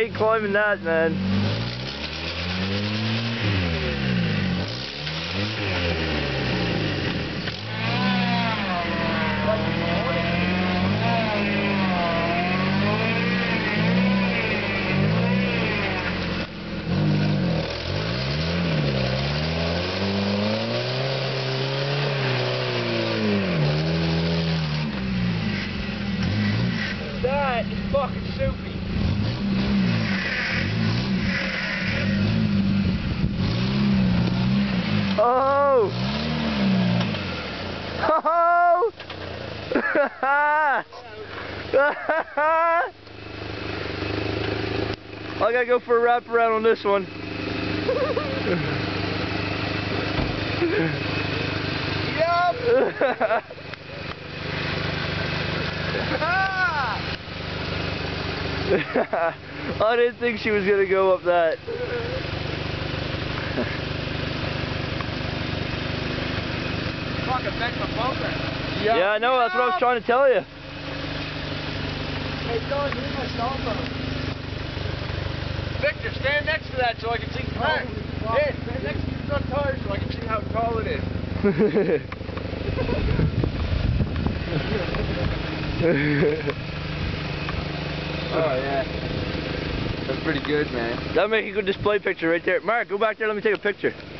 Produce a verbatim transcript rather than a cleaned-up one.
ain't climbing that, man. That is fucking soupy. Oh! Oh! I gotta go for a wrap around on this one. Yup! I didn't think she was gonna go up that. Fucking bent my bumper. Yeah, yeah, I know, that's what I was trying to tell you. Hey, Don, here's my cell phone. Victor, stand next to that so I can see. Hey, hey, stand next to the front tire so I can see how tall it is. Oh, yeah. That's pretty good, man. That'll make a good display picture right there. Mark, go back there, let me take a picture.